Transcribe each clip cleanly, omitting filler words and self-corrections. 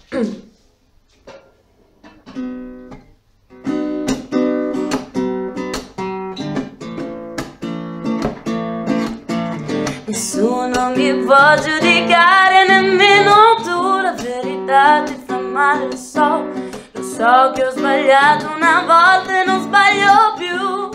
Nessuno mi può giudicare, nemmeno tu. La verità ti fa male, lo so che ho sbagliato una volta e non sbaglio più.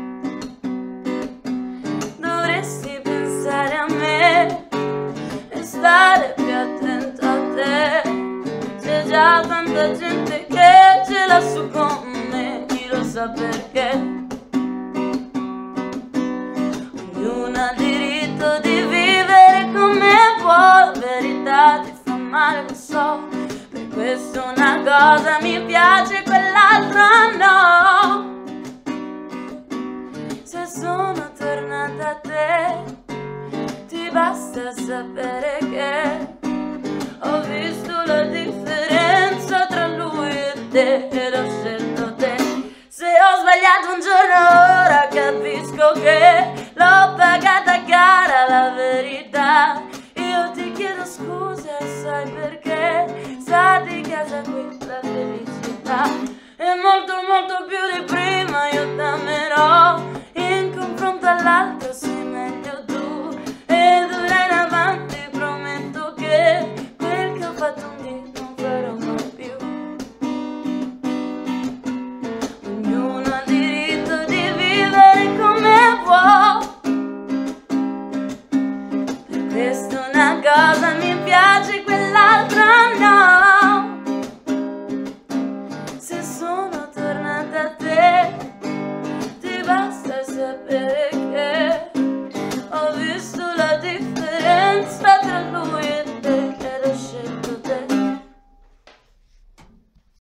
Dovresti pensare a me e stare più attento a te. C'è già tanta gente che ce l'ha su con me, chi lo sa perché. Ognuno ha diritto di vivere come può. La verità ti fa male, lo so. Per questo una cosa mi piace, quell'altra no. Se sono tornata a te, ti basta sapere che ho visto la differenza tra lui e te ed ho scelto te. Se ho sbagliato un giorno ora capisco che l'ho pagata cara la verità. Io ti chiedo scusa e sai perché sta di casa qui la felicità è molto molto più di prima. Io